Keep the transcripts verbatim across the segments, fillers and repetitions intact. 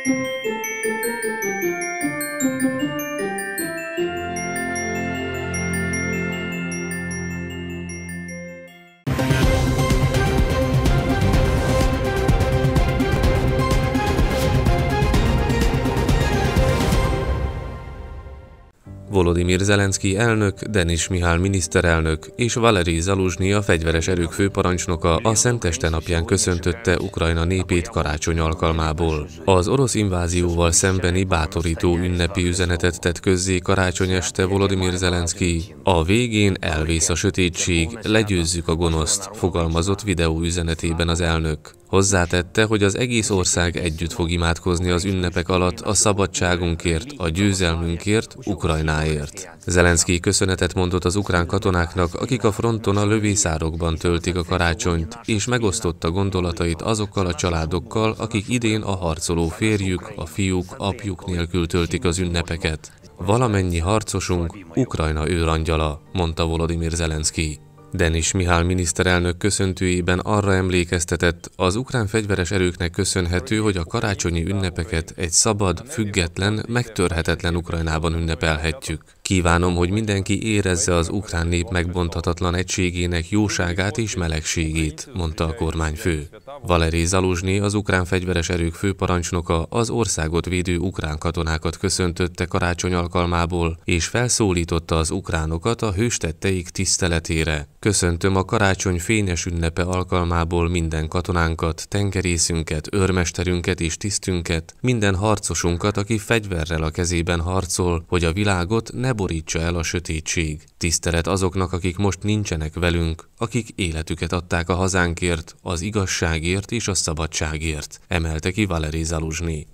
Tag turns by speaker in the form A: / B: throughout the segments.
A: Volodymyr Zelenszkij elnök, Denis Mihál miniszterelnök és Valerij Zaluzsnyi, a fegyveres erők főparancsnoka a Szenteste napján köszöntötte Ukrajna népét karácsony alkalmából. Az orosz invázióval szembeni bátorító ünnepi üzenetet tett közzé karácsony este Volodymyr Zelenszkij. A végén elvész a sötétség, legyőzzük a gonoszt, fogalmazott videóüzenetében az elnök. Hozzátette, hogy az egész ország együtt fog imádkozni az ünnepek alatt a szabadságunkért, a győzelmünkért, Ukrajnáért. Zelenszkij köszönetet mondott az ukrán katonáknak, akik a fronton a lövészárokban töltik a karácsonyt, és megosztotta gondolatait azokkal a családokkal, akik idén a harcoló férjük, a fiúk, apjuk nélkül töltik az ünnepeket. Valamennyi harcosunk Ukrajna őrangyala, mondta Volodymyr Zelenszkij. Denis Mihál miniszterelnök köszöntőjében arra emlékeztetett, az ukrán fegyveres erőknek köszönhető, hogy a karácsonyi ünnepeket egy szabad, független, megtörhetetlen Ukrajnában ünnepelhetjük. Kívánom, hogy mindenki érezze az ukrán nép megbonthatatlan egységének jóságát és melegségét, mondta a kormányfő. Valerij Zaluzsnyi, az ukrán fegyveres erők főparancsnoka, az országot védő ukrán katonákat köszöntötte karácsony alkalmából, és felszólította az ukránokat a hőstetteik tiszteletére. Köszöntöm a karácsony fényes ünnepe alkalmából minden katonánkat, tengerészünket, őrmesterünket és tisztünket, minden harcosunkat, aki fegyverrel a kezében harcol, hogy a világot ne borítsa el a sötétség. Tisztelet azoknak, akik most nincsenek velünk, akik életüket adták a hazánkért, az igazságért és a szabadságért, emelte ki Valerij Zaluzsnyi.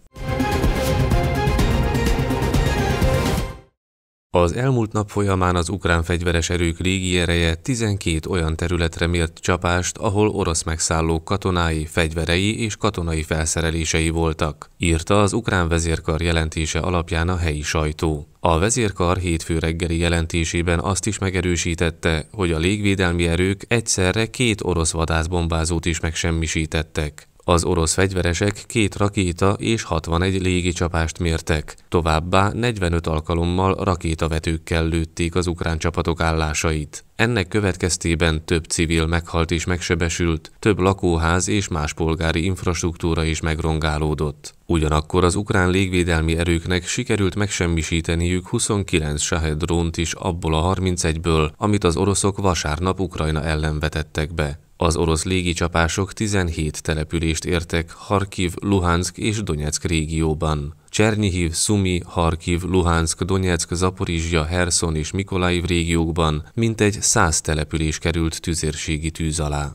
A: Az elmúlt nap folyamán az ukrán fegyveres erők légiereje tizenkét olyan területre mért csapást, ahol orosz megszállók katonái, fegyverei és katonai felszerelései voltak, írta az ukrán vezérkar jelentése alapján a helyi sajtó. A vezérkar hétfő reggeli jelentésében azt is megerősítette, hogy a légvédelmi erők egyszerre két orosz vadászbombázót is megsemmisítettek. Az orosz fegyveresek két rakéta és hatvanegy légicsapást mértek, továbbá negyvenöt alkalommal rakétavetőkkel lőtték az ukrán csapatok állásait. Ennek következtében több civil meghalt és megsebesült, több lakóház és más polgári infrastruktúra is megrongálódott. Ugyanakkor az ukrán légvédelmi erőknek sikerült megsemmisíteniük huszonkilenc Shahed drónt is abból a harmincegyből, amit az oroszok vasárnap Ukrajna ellen vetettek be. Az orosz légicsapások tizenhét települést értek Harkiv, Luhanszk és Donyeck régióban. Csernyihiv, Szumi, Harkiv, Luhanszk, Donyeck, Zaporizsja, Herszon és Mikolaiv régiókban mintegy száz település került tüzérségi tűz alá.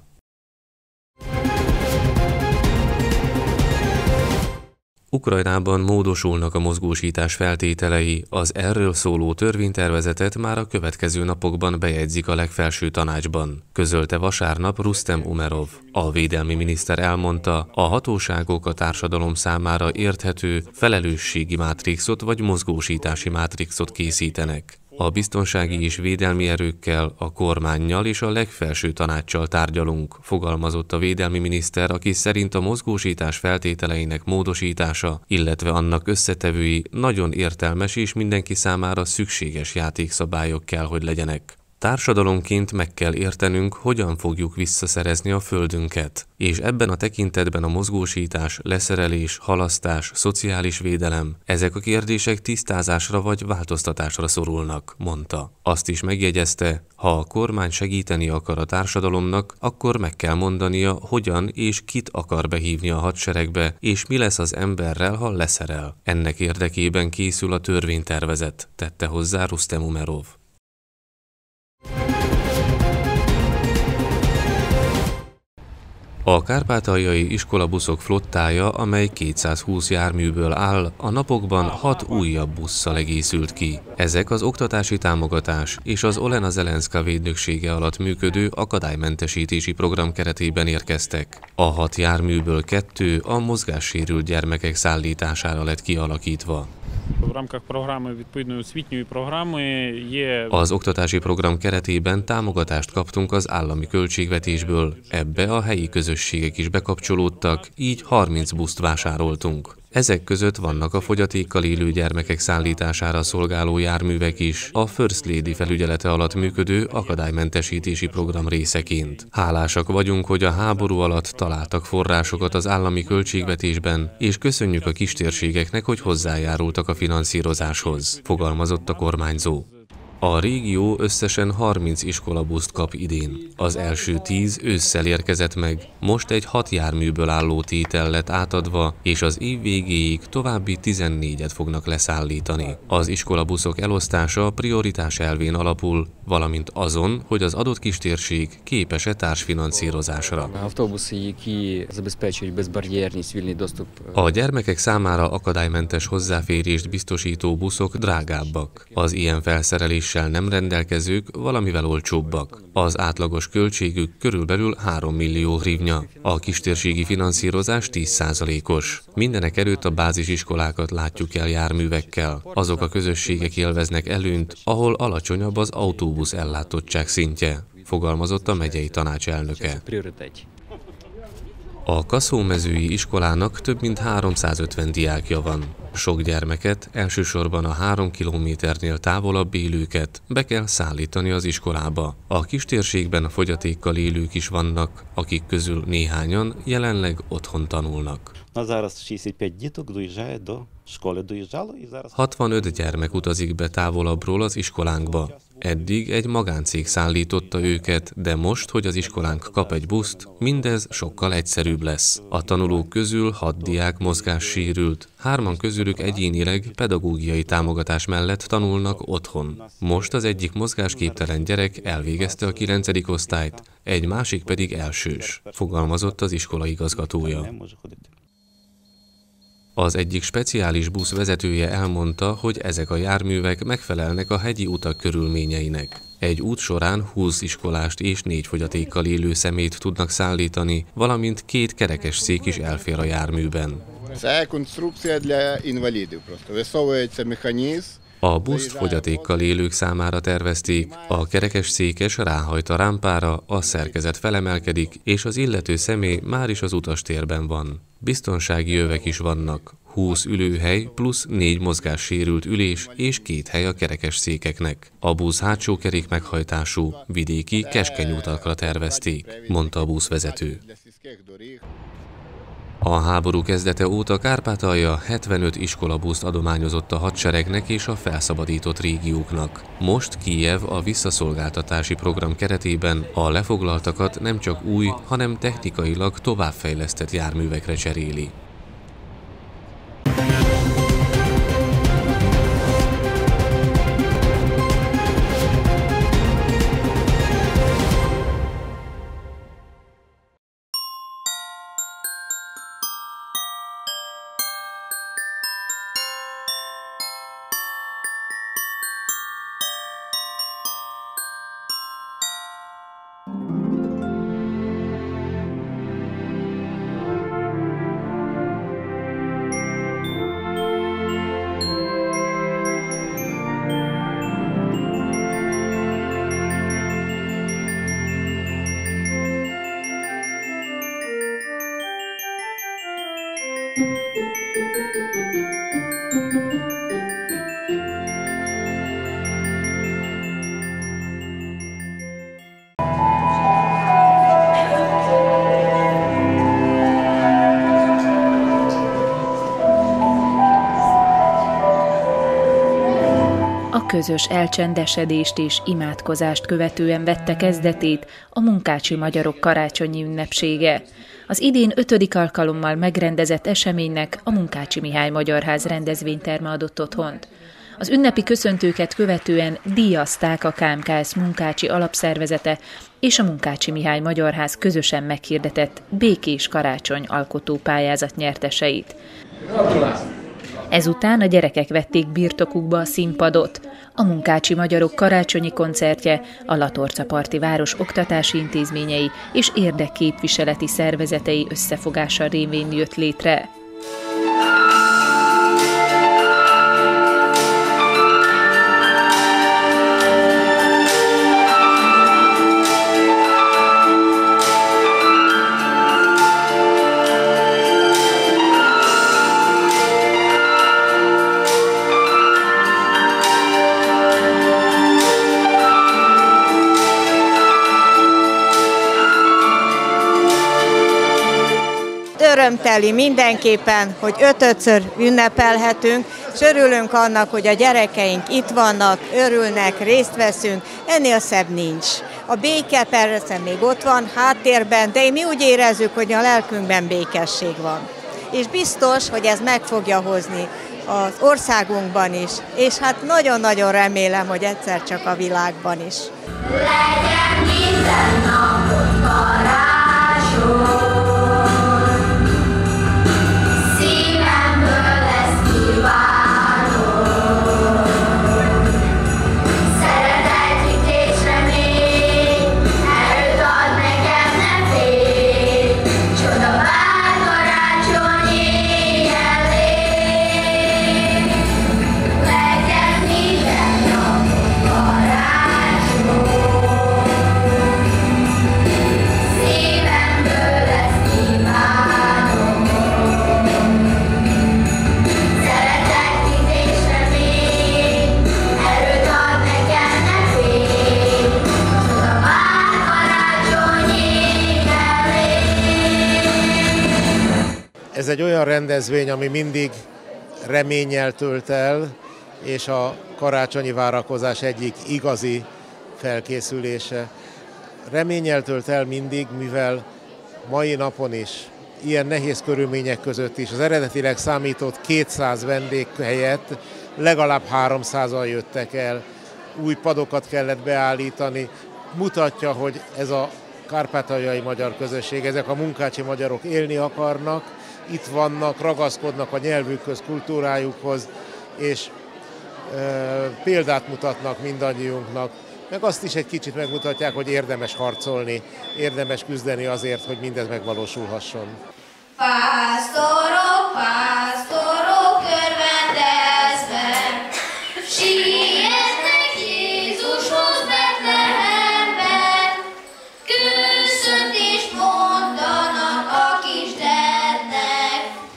A: Ukrajnában módosulnak a mozgósítás feltételei, az erről szóló törvénytervezetet már a következő napokban bejegyzik a legfelső tanácsban, közölte vasárnap Rustem Umerov. A védelmi miniszter elmondta, a hatóságok a társadalom számára érthető felelősségi mátrixot vagy mozgósítási mátrixot készítenek. A biztonsági és védelmi erőkkel, a kormánnyal és a legfelső tanáccsal tárgyalunk, fogalmazott a védelmi miniszter, aki szerint a mozgósítás feltételeinek módosítása, illetve annak összetevői nagyon értelmes és mindenki számára szükséges játékszabályok kell, hogy legyenek. Társadalomként meg kell értenünk, hogyan fogjuk visszaszerezni a földünket, és ebben a tekintetben a mozgósítás, leszerelés, halasztás, szociális védelem, ezek a kérdések tisztázásra vagy változtatásra szorulnak, mondta. Azt is megjegyezte, ha a kormány segíteni akar a társadalomnak, akkor meg kell mondania, hogyan és kit akar behívni a hadseregbe, és mi lesz az emberrel, ha leszerel. Ennek érdekében készül a törvénytervezet, tette hozzá Rustem Umerov. A kárpátaljai iskolabuszok flottája, amely kétszázhúsz járműből áll, a napokban hat újabb busszal egészült ki. Ezek az oktatási támogatás és az Olena Zelenszka védnöksége alatt működő akadálymentesítési program keretében érkeztek. A hat járműből kettő a mozgássérült gyermekek szállítására lett kialakítva. Az oktatási program keretében támogatást kaptunk az állami költségvetésből, ebbe a helyi közösségek is bekapcsolódtak, így harminc buszt vásároltunk. Ezek között vannak a fogyatékkal élő gyermekek szállítására szolgáló járművek is, a First Lady felügyelete alatt működő akadálymentesítési program részeként. Hálásak vagyunk, hogy a háború alatt találtak forrásokat az állami költségvetésben, és köszönjük a kistérségeknek, hogy hozzájárultak a finanszírozáshoz, fogalmazott a kormányzó. A régió összesen harminc iskolabuszt kap idén. Az első tíz ősszel érkezett meg, most egy hat járműből álló tétel lett átadva, és az év végéig további tizennégyet fognak leszállítani. Az iskolabuszok elosztása prioritás elvén alapul, valamint azon, hogy az adott kistérség képes-e társfinanszírozásra. A gyermekek számára akadálymentes hozzáférést biztosító buszok drágábbak. Az ilyen felszerelés nem rendelkezők valamivel olcsóbbak. Az átlagos költségük körülbelül három millió hrivnya. A kistérségi finanszírozás tíz százalékos. Mindenek előtt a bázisiskolákat látjuk el járművekkel. Azok a közösségek élveznek előnyt, ahol alacsonyabb az autóbusz ellátottság szintje, fogalmazott a megyei tanács elnöke. A Kaszómezői iskolának több mint háromszázötven diákja van. Sok gyermeket, elsősorban a három kilométernél távolabb élőket be kell szállítani az iskolába. A kistérségben fogyatékkal élők is vannak, akik közül néhányan jelenleg otthon tanulnak. hatvanöt gyermek utazik be távolabbról az iskolánkba. Eddig egy magáncég szállította őket, de most, hogy az iskolánk kap egy buszt, mindez sokkal egyszerűbb lesz. A tanulók közül hat diák mozgássérült, hárman közülük egyénileg pedagógiai támogatás mellett tanulnak otthon. Most az egyik mozgásképtelen gyerek elvégezte a kilencedik osztályt, egy másik pedig elsős, fogalmazott az iskola igazgatója. Az egyik speciális busz vezetője elmondta, hogy ezek a járművek megfelelnek a hegyi utak körülményeinek. Egy út során húsz iskolást és négy fogyatékkal élő személyt tudnak szállítani, valamint két kerekes szék is elfér a járműben. A buszt fogyatékkal élők számára tervezték, a kerekes székes ráhajt a rámpára, a szerkezet felemelkedik, és az illető személy már is az utastérben van. Biztonsági övek is vannak, húsz ülőhely plusz négy mozgássérült ülés és két hely a kerekes székeknek. A busz hátsó kerék meghajtású, vidéki, keskeny utakra tervezték, mondta a buszvezető. A háború kezdete óta Kárpátalja hetvenöt iskolabuszt adományozott a hadseregnek és a felszabadított régióknak. Most Kijev a visszaszolgáltatási program keretében a lefoglaltakat nem csak új, hanem technikailag továbbfejlesztett járművekre cseréli.
B: A közös elcsendesedést és imádkozást követően vette kezdetét a munkácsi magyarok karácsonyi ünnepsége. Az idén ötödik alkalommal megrendezett eseménynek a Munkácsi Mihály Magyarház rendezvényterme adott otthont. Az ünnepi köszöntőket követően díjazták a ká em ká es munkácsi alapszervezete és a Munkácsi Mihály Magyarház közösen meghirdetett Békés Karácsony alkotó pályázat nyerteseit. Ezután a gyerekek vették birtokukba a színpadot. A munkácsi magyarok karácsonyi koncertje a Latorcaparti város oktatási intézményei és érdekképviseleti szervezetei összefogása révén jött létre.
C: örömteli mindenképpen, hogy ötödször ünnepelhetünk, és örülünk annak, hogy a gyerekeink itt vannak, örülnek, részt veszünk, ennél szebb nincs. A béke persze még ott van háttérben, de mi úgy érezzük, hogy a lelkünkben békesség van. És biztos, hogy ez meg fogja hozni az országunkban is, és hát nagyon-nagyon remélem, hogy egyszer csak a világban is.
D: Legyen minden napot karácsony, szívemből ezt kívánom. Szeretet, és remény, erőt ad nekem, ne félj, csoda vár karácsony éjjelén. Legyen minden napot karácsony, szívemből ezt kívánom. Szeretet, és remény, erőt ad nekem, ne félj, csoda vár karácsony éjjelén.
E: Ez egy olyan rendezvény, ami mindig reménnyel tölt el, és a karácsonyi várakozás egyik igazi felkészülése. Reménnyel tölt el mindig, mivel mai napon is, ilyen nehéz körülmények között is az eredetileg számított kétszáz vendég helyett legalább háromszázan jöttek el. Új padokat kellett beállítani. Mutatja, hogy ez a kárpátaljai magyar közösség, ezek a munkácsi magyarok élni akarnak, itt vannak, ragaszkodnak a nyelvükhöz, kultúrájukhoz, és e, példát mutatnak mindannyiunknak, meg azt is egy kicsit megmutatják, hogy érdemes harcolni, érdemes küzdeni azért, hogy mindez megvalósulhasson.
D: Pásztorok, pásztorok örvendezve, sietnek Jézushoz Betlehemben, köszöntést mondanak a kisdednek,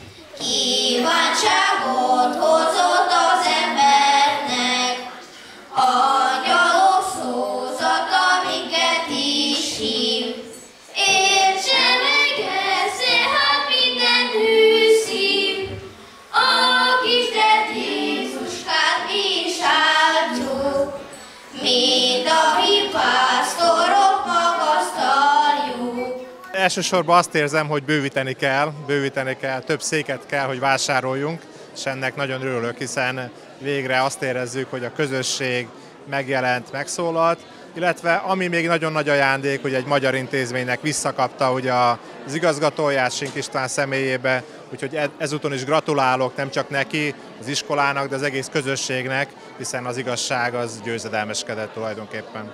D: kívánságot hozott az embernek, angyalok szózata minket is hív. Értse meg ezt, hát minden hű szív, a kisded Jézuskát mi is áldjuk, mind a hívpásztorok magasztaljuk.
F: Elsősorban azt érzem, hogy bővíteni kell, bővíteni kell, több széket kell, hogy vásároljunk, és ennek nagyon örülök, hiszen végre azt érezzük, hogy a közösség megjelent, megszólalt, illetve ami még nagyon nagy ajándék, hogy egy magyar intézménynek visszakapta ugye az igazgatóját Sink István személyébe, úgyhogy ezúton is gratulálok nem csak neki, az iskolának, de az egész közösségnek, hiszen az igazság az győzedelmeskedett tulajdonképpen.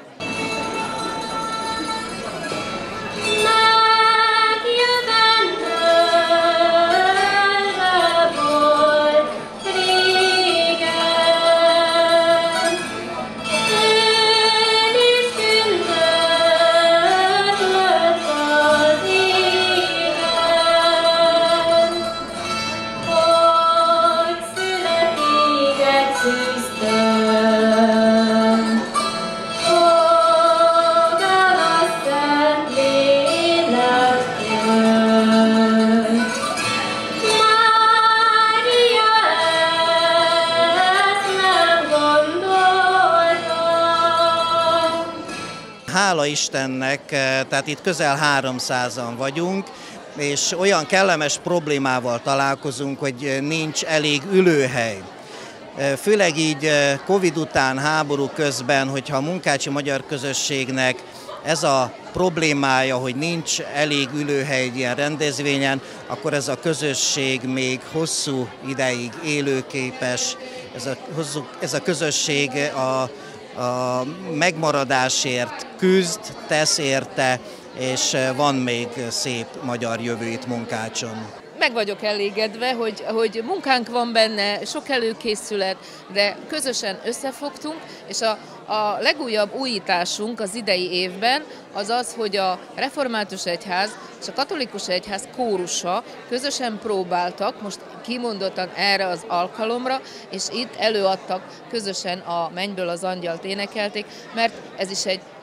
G: Hála Istennek, tehát itt közel háromszázan vagyunk, és olyan kellemes problémával találkozunk, hogy nincs elég ülőhely. Főleg így Covid után, háború közben, hogyha a munkácsi magyar közösségnek ez a problémája, hogy nincs elég ülőhely egy ilyen rendezvényen, akkor ez a közösség még hosszú ideig élőképes, ez a, ez a közösség a a megmaradásért küzd, tesz érte, és van még szép magyar jövő itt Munkácson.
H: Meg vagyok elégedve, hogy, hogy munkánk van benne, sok előkészület, de közösen összefogtunk, és a, a legújabb újításunk az idei évben az az, hogy a Református Egyház és a Katolikus Egyház kórusa közösen próbáltak, most kimondottan erre az alkalomra, és itt előadtak közösen a Mennyből az angyalt énekelték, mert ez is egy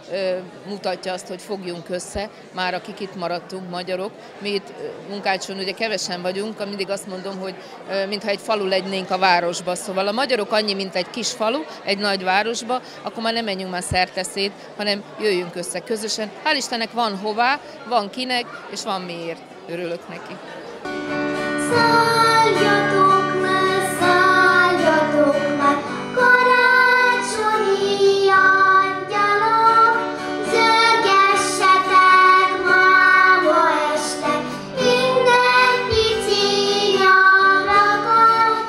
H: mutatja azt, hogy fogjunk össze, már akik itt maradtunk, magyarok. Mi itt Munkácson ugye kevesen vagyunk, mindig azt mondom, hogy mintha egy falu lennénk a városba. Szóval a magyarok annyi, mint egy kis falu, egy nagy városba, akkor már nem menjünk már szerteszét, hanem jöjjünk össze közösen. Hál' Istennek van hová, van kinek, és van miért. Örülök neki.
D: Szálljatok le, szálljatok le, karácsonyi angyalok, zörgessetek máma este, minden pici ablakon,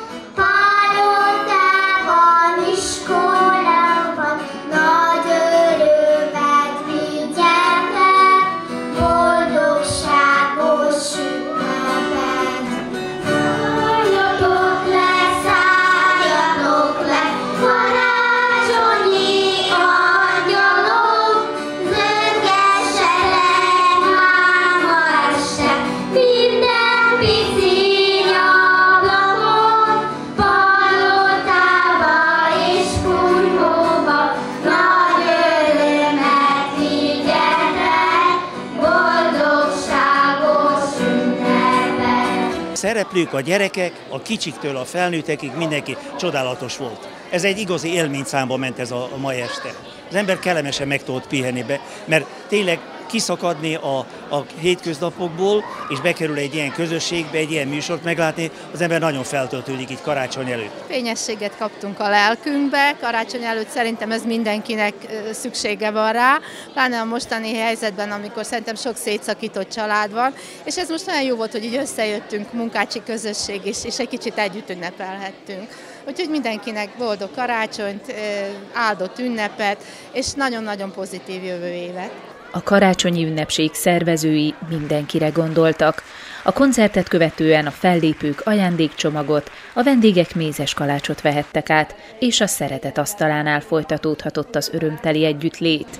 D: pálotában, iskolában, nagy örömet vigyetek, boldogságos ünnepet. Szálljatok le, szálljatok le, karácsonyi angyalok, zörgessetek máma este, minden pici ablakon, palotába és kunyhóba, nagy örömet vigyetek, boldogságos ünnepet.
I: Szereplők, a gyerekek, a kicsiktől a felnőttekig mindenki csodálatos volt. Ez egy igazi élményszámba ment ez a, a mai este. Az ember kellemesen meg tudott pihenni be, mert tényleg kiszakadni a, a hétköznapokból, és bekerül egy ilyen közösségbe, egy ilyen műsort meglátni, az ember nagyon feltöltődik itt karácsony előtt.
J: Fényességet kaptunk a lelkünkbe, karácsony előtt szerintem ez mindenkinek szüksége van rá, pláne a mostani helyzetben, amikor szerintem sok szétszakított család van, és ez most nagyon jó volt, hogy így összejöttünk, munkácsi közösség is, és egy kicsit együtt ünnepelhettünk. Úgyhogy mindenkinek boldog karácsonyt, áldott ünnepet, és nagyon-nagyon pozitív jövő évet.
B: A karácsonyi ünnepség szervezői mindenkire gondoltak. A koncertet követően a fellépők ajándékcsomagot, a vendégek mézes kalácsot vehettek át, és a szeretet asztalánál folytatódhatott az örömteli együttlét.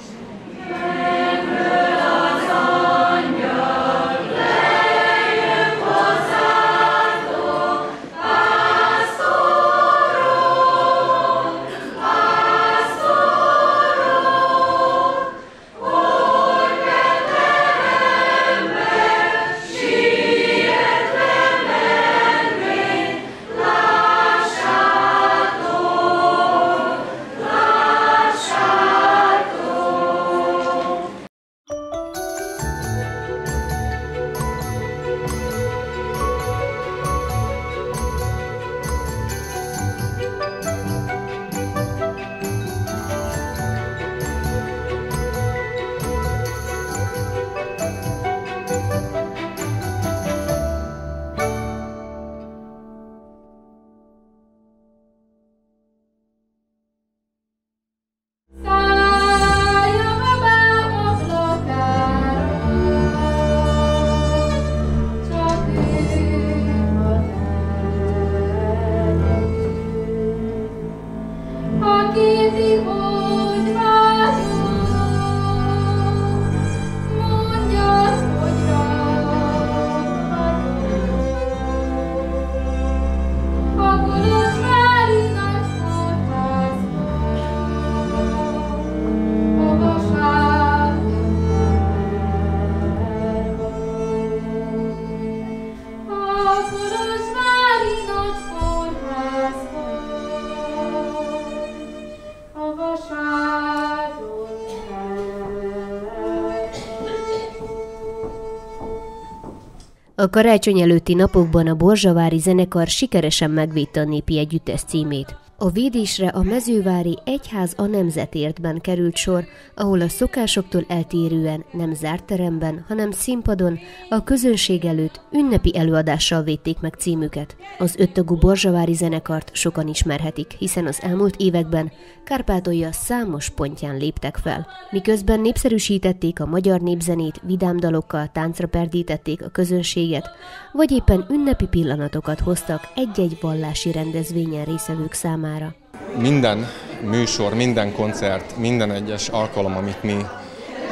K: A karácsony előtti napokban a Borzsavári zenekar sikeresen megvédte a népi együttes címét. A védésre a mezővári Egyház a Nemzetértben került sor, ahol a szokásoktól eltérően nem zárt teremben, hanem színpadon a közönség előtt ünnepi előadással védték meg címüket. Az öttagú borzsavári zenekart sokan ismerhetik, hiszen az elmúlt években Kárpátalja számos pontján léptek fel. Miközben népszerűsítették a magyar népzenét, vidám dalokkal táncra perdítették a közönséget, vagy éppen ünnepi pillanatokat hoztak egy-egy vallási rendezvényen résztvevők számára.
L: Minden műsor, minden koncert, minden egyes alkalom, amit mi e,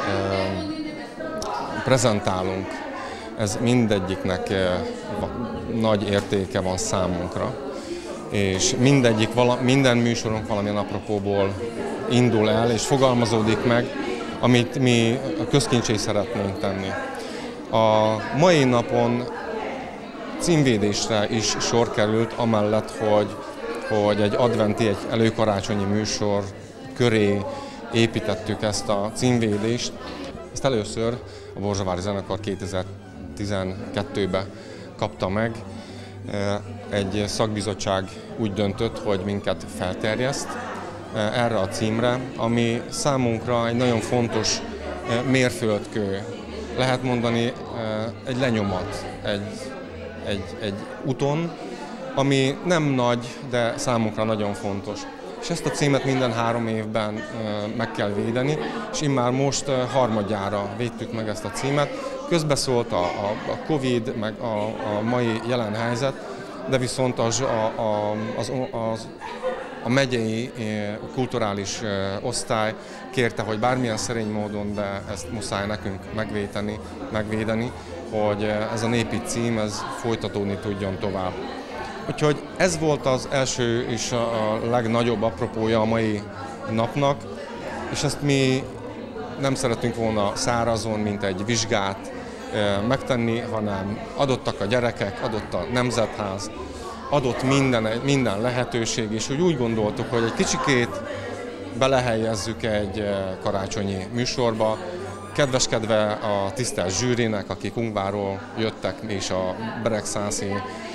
L: prezentálunk, ez mindegyiknek e, nagy értéke van számunkra, és mindegyik, vala, minden műsorunk valamilyen apropóból indul el és fogalmazódik meg, amit mi közkincsé szeretnénk tenni. A mai napon címvédésre is sor került, amellett, hogy, hogy egy adventi, egy előkarácsonyi műsor köré építettük ezt a címvédést. Ezt először a Borzsavári Zenekar kétezer-tizenkettőben kapta meg. Egy szakbizottság úgy döntött, hogy minket felterjeszt erre a címre, ami számunkra egy nagyon fontos mérföldkő. Lehet mondani egy lenyomat egy, egy, egy úton, ami nem nagy, de számunkra nagyon fontos. És ezt a címet minden három évben meg kell védeni, és immár most harmadjára védtük meg ezt a címet. Közbeszólt a, a, a Covid, meg a, a mai jelen helyzet, de viszont az, a, a, az, az, a megyei kulturális osztály kérte, hogy bármilyen szerény módon, de ezt muszáj nekünk megvédeni, megvédeni, hogy ez a népi cím ez folytatódni tudjon tovább. Úgyhogy ez volt az első és a legnagyobb apropója a mai napnak, és ezt mi nem szeretünk volna szárazon, mint egy vizsgát megtenni, hanem adottak a gyerekek, adott a Nemzetház, adott minden, minden lehetőség, és úgy, úgy gondoltuk, hogy egy kicsikét belehelyezzük egy karácsonyi műsorba, kedveskedve a tisztelt zsűrinek, akik Ungvárról jöttek, és a Beregszászi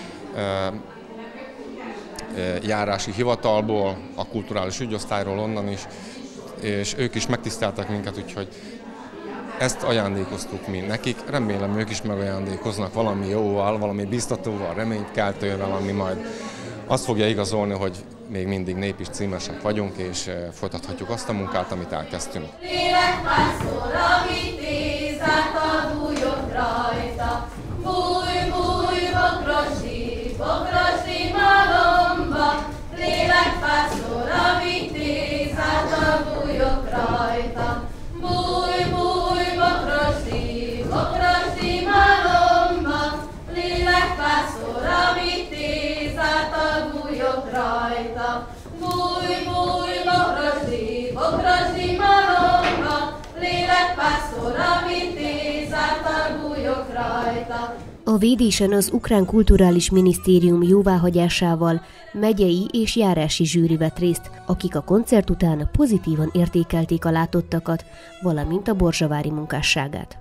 L: járási hivatalból, a kulturális ügyosztályról onnan is, és ők is megtiszteltek minket, úgyhogy ezt ajándékoztuk mi nekik. Remélem, ők is megajándékoznak valami jóval, valami biztatóval, reménykeltővel, ami majd azt fogja igazolni, hogy még mindig népi címesek vagyunk, és folytathatjuk azt a munkát, amit elkezdtünk.
D: Lélekpásztorra vitézát a bújok rajta, búj, búj, bokrosdi, bokrosdi malomba. Lélekpásztorra vitézát a bújok rajta, búj, búj, bokrosdi, bokrosdi malomba. Lélekpásztorra vitézát a bújok rajta, búj, búj, bokrosdi, bokrosdi malomba. Lélekpásztorra vitézát a bújok rajta.
K: A védésen az Ukrán Kulturális Minisztérium jóváhagyásával megyei és járási zsűri vett részt, akik a koncert után pozitívan értékelték a látottakat, valamint a borzsavári munkásságát.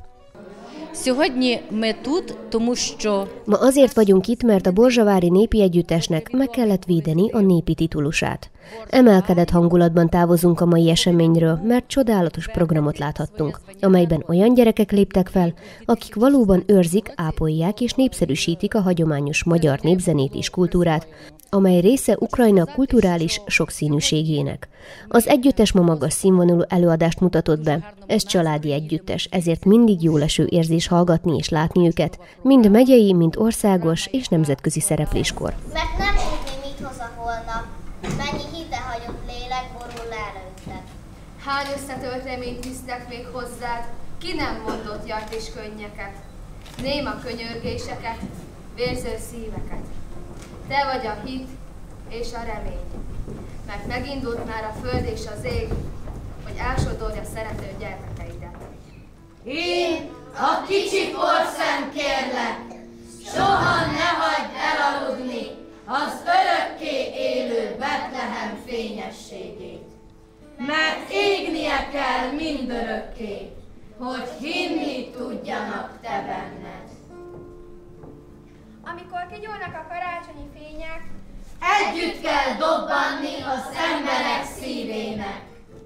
K: Ma azért vagyunk itt, mert a borzsavári népi együttesnek meg kellett védeni a népi titulusát. Emelkedett hangulatban távozunk a mai eseményről, mert csodálatos programot láthattunk, amelyben olyan gyerekek léptek fel, akik valóban őrzik, ápolják és népszerűsítik a hagyományos magyar népzenét és kultúrát, amely része Ukrajna kulturális sokszínűségének. Az együttes ma magas színvonalú előadást mutatott be. Ez családi együttes, ezért mindig jóleső érzés hallgatni és látni őket, mind megyei, mind országos és nemzetközi szerepléskor.
M: Mert nem tudni, mit hoz a holnap, mennyi hitehagyott lélek borul le előtted.
N: Hány összetölt reményt visznek még hozzád, ki nem mondott jart és könnyeket, néma könyörgéseket, vérző szíveket. Te vagy a hit és a remény, mert megindult már a föld és az ég, hogy elsodorja szerető gyermekeidet.
D: Én, a kicsi porszem kérlek, soha ne hagyd elaludni az örökké élő Betlehem fényességét. Mert égnie kell mindörökké, hogy hinni tudjanak te benned.
N: Amikor kigyúlnak a karácsonyi fények,
D: együtt kell dobbanni az emberek szívének.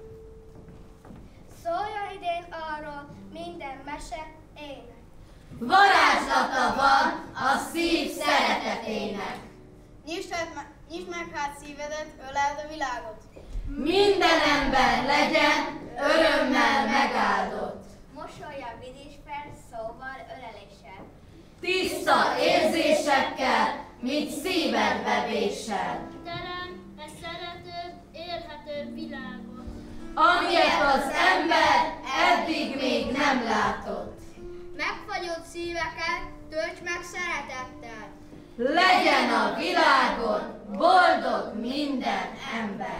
N: Szóljon idén arról minden mese, ének.
D: Varázslata van a szív szeretetének.
N: Nyisd, nyisd meg hát szívedet, öleld a világot.
D: Minden ember legyen örömmel megáldott.
N: Mosolya vidésben, szóval, öleléssel.
D: Tiszta érzésekkel, mint szívedbe vésel.
N: Terem egy szeretőbb, élhetőbb világot,
D: amilyet az ember eddig még nem látott.
N: Megfagyott szíveket tölts meg szeretettel.
D: Legyen a világon boldog minden ember.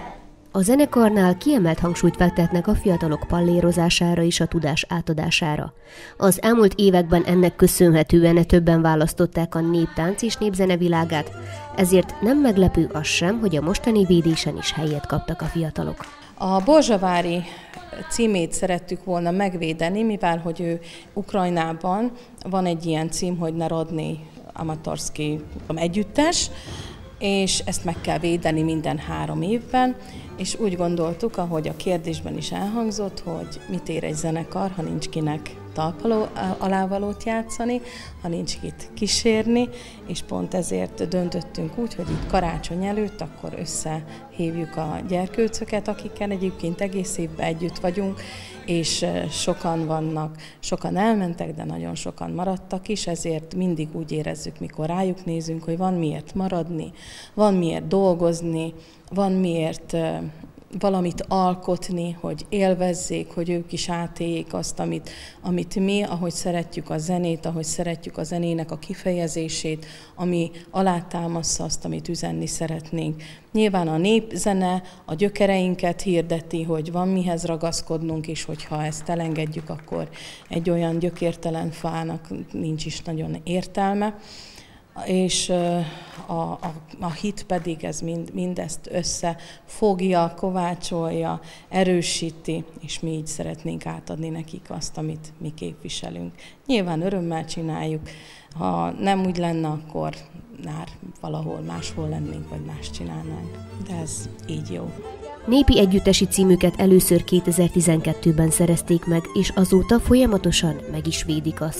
K: A zenekarnál kiemelt hangsúlyt fektetnek a fiatalok pallérozására és a tudás átadására. Az elmúlt években ennek köszönhetően többen választották a néptánc és népzene világát, ezért nem meglepő az sem, hogy a mostani védésen is helyet kaptak a fiatalok.
O: A Borzsavári címét szerettük volna megvédeni, mivel hogy ő Ukrajnában van egy ilyen cím, hogy Narodny Amatorszki együttes, és ezt meg kell védeni minden három évben, és úgy gondoltuk, ahogy a kérdésben is elhangzott, hogy mit ér egy zenekar, ha nincs kinek talpaló alávalót játszani, ha nincs kit kísérni, és pont ezért döntöttünk úgy, hogy itt karácsony előtt akkor összehívjuk a gyerkőcöket, akikkel egyébként egész évben együtt vagyunk, és sokan vannak, sokan elmentek, de nagyon sokan maradtak is, ezért mindig úgy érezzük, mikor rájuk nézünk, hogy van miért maradni, van miért dolgozni, van miért valamit alkotni, hogy élvezzék, hogy ők is átéljék azt, amit, amit mi, ahogy szeretjük a zenét, ahogy szeretjük a zenének a kifejezését, ami alátámaszza azt, amit üzenni szeretnénk. Nyilván a népzene a gyökereinket hirdeti, hogy van mihez ragaszkodnunk, és hogyha ezt elengedjük, akkor egy olyan gyökértelen fának nincs is nagyon értelme. És a, a, a hit pedig ez mind, mindezt összefogja, kovácsolja, erősíti, és mi így szeretnénk átadni nekik azt, amit mi képviselünk. Nyilván örömmel csináljuk, ha nem úgy lenne, akkor már valahol máshol lennénk, vagy más csinálnánk. De ez így jó.
K: Népi együttesi címüket először kétezer-tizenkettőben szerezték meg, és azóta folyamatosan meg is védik azt.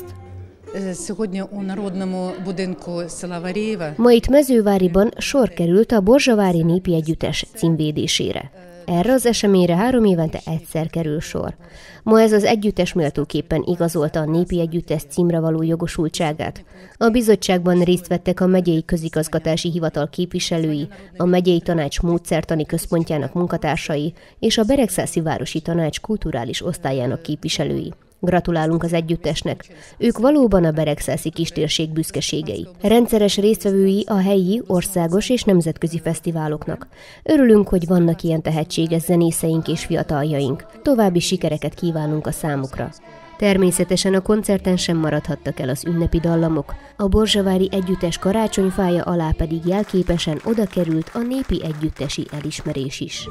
K: Ma itt Mezőváriban sor került a Borzsavári Népi Együttes címvédésére. Erre az eseményre három évente egyszer kerül sor. Ma ez az együttes méltóképpen igazolta a Népi Együttes címre való jogosultságát. A bizottságban részt vettek a megyei közigazgatási hivatal képviselői, a megyei tanács módszertani központjának munkatársai és a Beregszászi Városi Tanács kulturális osztályának képviselői. Gratulálunk az együttesnek. Ők valóban a beregszászi kistérség büszkeségei. Rendszeres résztvevői a helyi, országos és nemzetközi fesztiváloknak. Örülünk, hogy vannak ilyen tehetséges zenészeink és fiataljaink. További sikereket kívánunk a számukra. Természetesen a koncerten sem maradhattak el az ünnepi dallamok. A Borzsavári Együttes karácsonyfája alá pedig jelképesen oda került a népi együttesi elismerés is.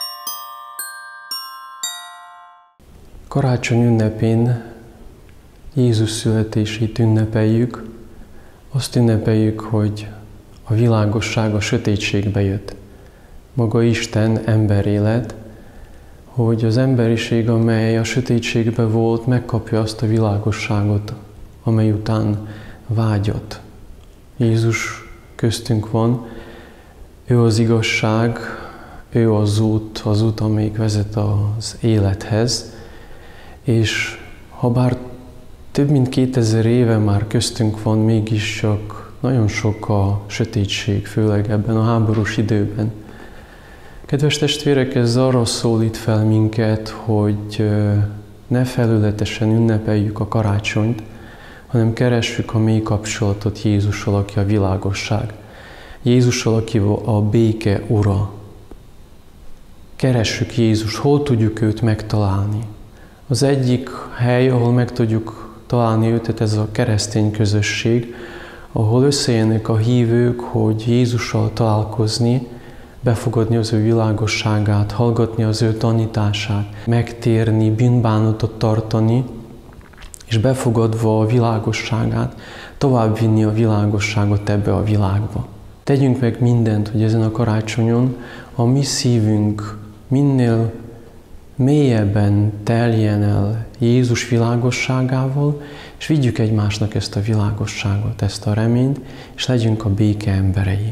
P: Karácsony ünnepén Jézus születését ünnepeljük, azt ünnepeljük, hogy a világosság a sötétségbe jött. Maga Isten emberré lett, hogy az emberiség, amely a sötétségbe volt, megkapja azt a világosságot, amely után vágyott. Jézus köztünk van, ő az igazság, ő az út, az út, amelyik vezet az élethez, és ha bár több mint kétezer éve már köztünk van, mégis csak nagyon sok a sötétség, főleg ebben a háborús időben. Kedves testvérek, ez arra szólít fel minket, hogy ne felületesen ünnepeljük a karácsonyt, hanem keressük a mély kapcsolatot Jézussal, aki a világosság. Jézussal, aki a béke ura. Keressük Jézus, hol tudjuk őt megtalálni. Az egyik hely, ahol meg tudjuk találni őt, ez a keresztény közösség, ahol összejönnek a hívők, hogy Jézussal találkozni, befogadni az ő világosságát, hallgatni az ő tanítását, megtérni, bűnbánatot tartani, és befogadva a világosságát, továbbvinni a világosságot ebbe a világba. Tegyünk meg mindent, hogy ezen a karácsonyon a mi szívünk minél mélyebben teljen el Jézus világosságával, és vigyük egymásnak ezt a világosságot, ezt a reményt, és legyünk a béke emberei.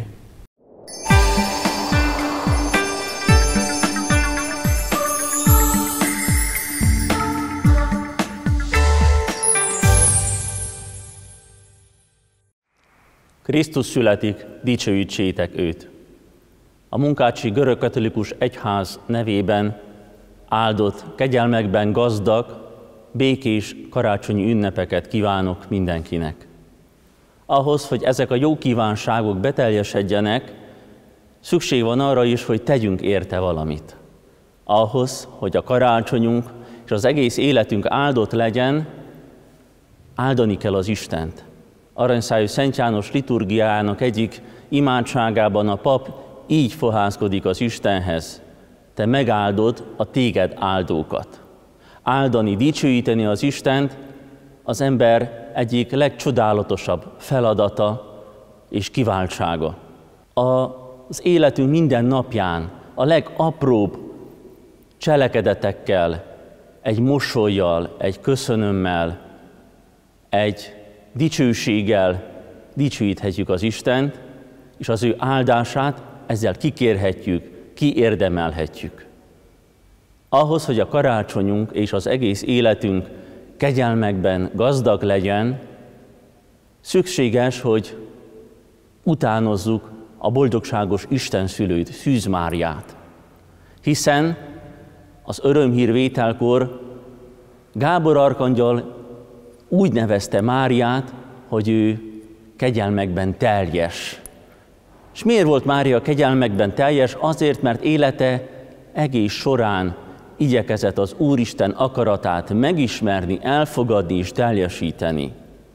Q: Krisztus születik, dicsőítsétek őt! A Munkácsi Görögkatolikus Egyház nevében áldott, kegyelmekben gazdag, békés karácsonyi ünnepeket kívánok mindenkinek. Ahhoz, hogy ezek a jó kívánságok beteljesedjenek, szükség van arra is, hogy tegyünk érte valamit. Ahhoz, hogy a karácsonyunk és az egész életünk áldott legyen, áldani kell az Istent. Aranyszájú Szent János liturgiájának egyik imádságában a pap így fohászkodik az Istenhez: te megáldod a téged áldókat. Áldani, dicsőíteni az Istent az ember egyik legcsodálatosabb feladata és kiváltsága. Az életünk minden napján a legapróbb cselekedetekkel, egy mosollyal, egy köszönömmel, egy dicsőséggel dicsőíthetjük az Istent, és az ő áldását ezzel kikérhetjük, kiérdemelhetjük. Ahhoz, hogy a karácsonyunk és az egész életünk kegyelmekben gazdag legyen, szükséges, hogy utánozzuk a boldogságos Istenszülőt, Szűz Máriát. Hiszen az örömhírvételkor Gábor arkangyal úgy nevezte Máriát, hogy ő kegyelmekben teljes. És miért volt Mária kegyelmekben teljes? Azért, mert élete egész során igyekezett az Úristen akaratát megismerni, elfogadni és teljesíteni.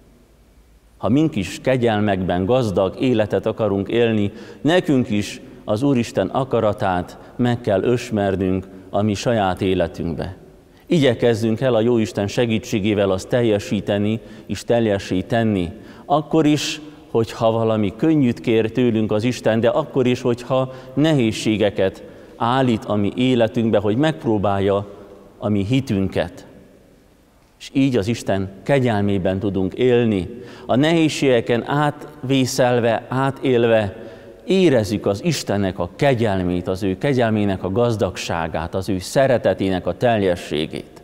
Q: Ha mink is kegyelmekben gazdag életet akarunk élni, nekünk is az Úristen akaratát meg kell ösmernünk a mi saját életünkbe. Igyekezzünk el a Jóisten segítségével azt teljesíteni és teljessé tenni. Akkor is, hogyha valami könnyűt kér tőlünk az Isten, de akkor is, hogyha nehézségeket állít a mi életünkbe, hogy megpróbálja a mi hitünket. És így az Isten kegyelmében tudunk élni. A nehézségeken átvészelve, átélve érezzük az Istennek a kegyelmét, az ő kegyelmének a gazdagságát, az ő szeretetének a teljességét.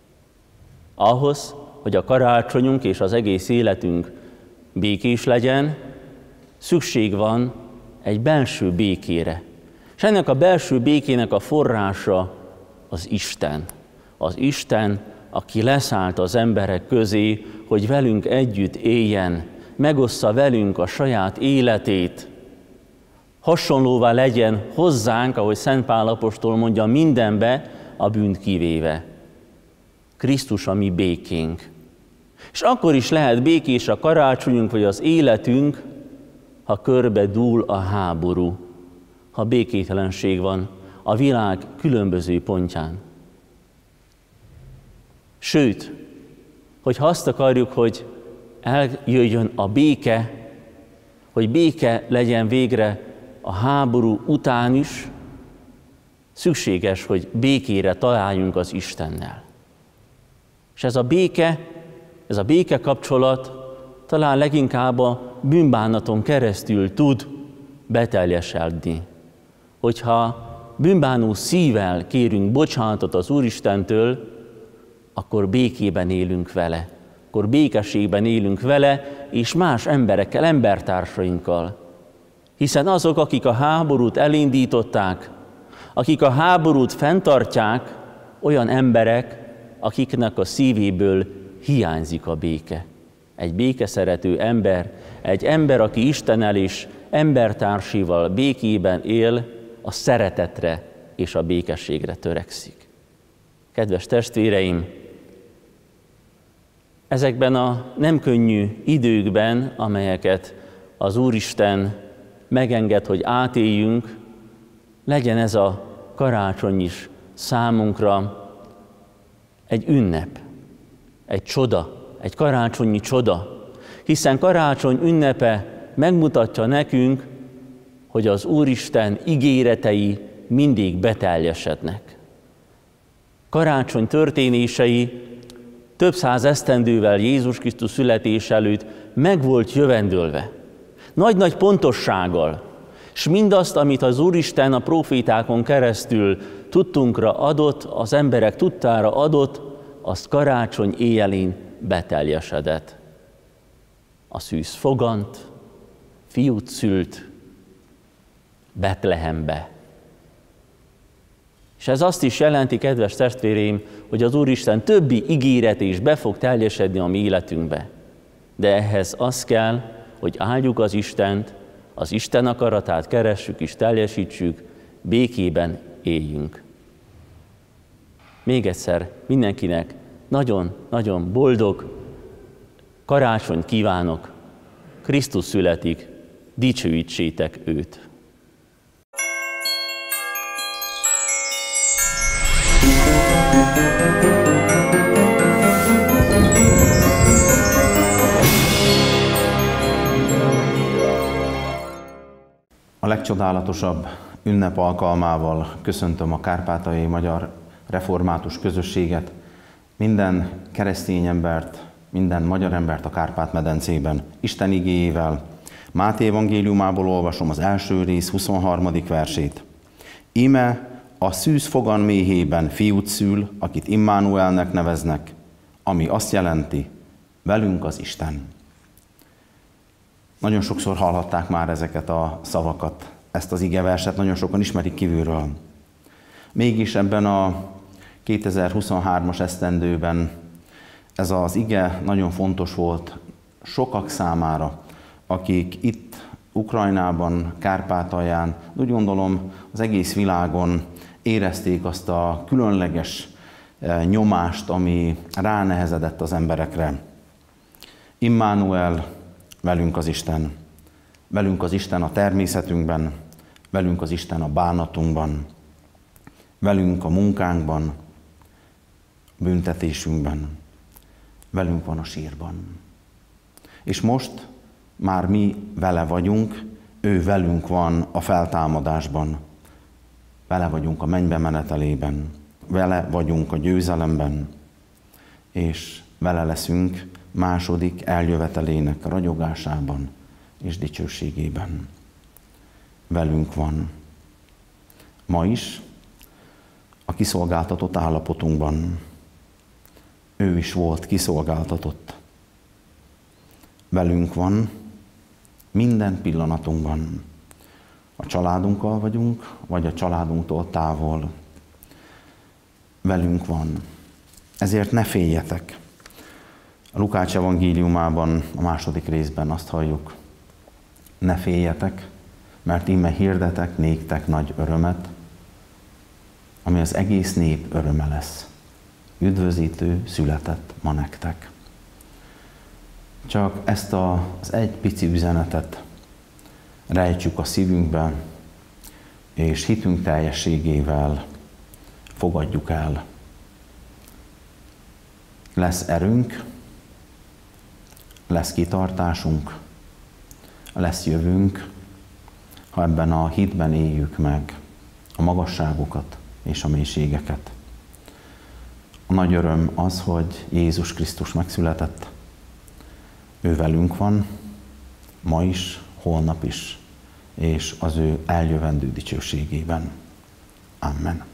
Q: Ahhoz, hogy a karácsonyunk és az egész életünk békés legyen, szükség van egy belső békére. És ennek a belső békének a forrása az Isten. Az Isten, aki leszállt az emberek közé, hogy velünk együtt éljen, megossza velünk a saját életét, hasonlóvá legyen hozzánk, ahogy Szent Pál apostol mondja, mindenbe a bűnt kivéve. Krisztus a mi békénk. És akkor is lehet békés a karácsonyunk, vagy az életünk, ha körbe dúl a háború, ha békétlenség van a világ különböző pontján. Sőt, hogyha azt akarjuk, hogy eljöjjön a béke, hogy béke legyen végre a háború után is, szükséges, hogy békére találjunk az Istennel. És ez a béke, ez a béke kapcsolat talán leginkább a bűnbánaton keresztül tud beteljesedni. Hogyha bűnbánó szívvel kérünk bocsánatot az Úristentől, akkor békében élünk vele, akkor békességben élünk vele, és más emberekkel, embertársainkkal. Hiszen azok, akik a háborút elindították, akik a háborút fenntartják, olyan emberek, akiknek a szívéből hiányzik a béke. Egy békeszerető ember, egy ember, aki Istennel és embertársival békében él, a szeretetre és a békességre törekszik. Kedves testvéreim, ezekben a nem könnyű időkben, amelyeket az Úristen megenged, hogy átéljünk, legyen ez a karácsony is számunkra egy ünnep, egy csoda, egy karácsonyi csoda, hiszen karácsony ünnepe megmutatja nekünk, hogy az Úristen ígéretei mindig beteljesednek. Karácsony történései több száz esztendővel Jézus Krisztus születés előtt meg volt jövendölve. Nagy-nagy pontossággal, és mindazt, amit az Úristen a prófétákon keresztül tudtunkra adott, az emberek tudtára adott, azt karácsony éjjelén beteljesedett. A szűz fogant, fiút szült Betlehembe. És ez azt is jelenti, kedves testvéreim, hogy az Úristen többi ígéret is be fog teljesedni a mi életünkbe. De ehhez az kell, hogy áldjuk az Istent, az Isten akaratát keressük és teljesítsük, békében éljünk. Még egyszer mindenkinek nagyon-nagyon boldog karácsonyt kívánok. Krisztus születik, dicsőítsétek őt!
R: A legcsodálatosabb ünnep alkalmával köszöntöm a kárpátaljai magyar református közösséget, minden keresztény embert, minden magyar embert a Kárpát-medencében, Isten igéjével. Máté evangéliumából olvasom az első rész huszonharmadik versét. Íme a szűz fogan méhében fiút szül, akit Immanuelnek neveznek, ami azt jelenti, velünk az Isten. Nagyon sokszor hallhatták már ezeket a szavakat, ezt az igeverset, nagyon sokan ismerik kívülről. Mégis ebben a kétezer-huszonhármas esztendőben ez az ige nagyon fontos volt sokak számára, akik itt Ukrajnában, Kárpátalján, úgy gondolom az egész világon érezték azt a különleges nyomást, ami ránehezedett az emberekre. Immanuel, velünk az Isten. Velünk az Isten a természetünkben, velünk az Isten a bánatunkban, velünk a munkánkban, büntetésünkben, velünk van a sírban. És most már mi vele vagyunk, ő velünk van a feltámadásban, vele vagyunk a mennybe menetelében, vele vagyunk a győzelemben, és vele leszünk második eljövetelének ragyogásában és dicsőségében. Velünk van. Ma is a kiszolgáltatott állapotunkban. Ő is volt kiszolgáltatott. Velünk van minden pillanatunkban. A családunkkal vagyunk, vagy a családunktól távol. Velünk van. Ezért ne féljetek. A Lukács evangéliumában, a második részben azt halljuk. Ne féljetek, mert íme hirdetek néktek nagy örömet, ami az egész nép öröme lesz. Üdvözítő született ma nektek. Csak ezt az egy pici üzenetet rejtsük a szívünkbe, és hitünk teljességével fogadjuk el. Lesz erőnk, lesz kitartásunk, lesz jövőnk, ha ebben a hitben éljük meg a magasságokat és a mélységeket. A nagy öröm az, hogy Jézus Krisztus megszületett. Ő velünk van, ma is, holnap is, és az ő eljövendő dicsőségében. Amen.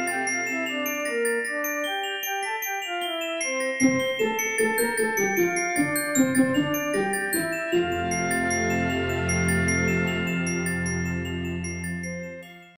D: Thank you.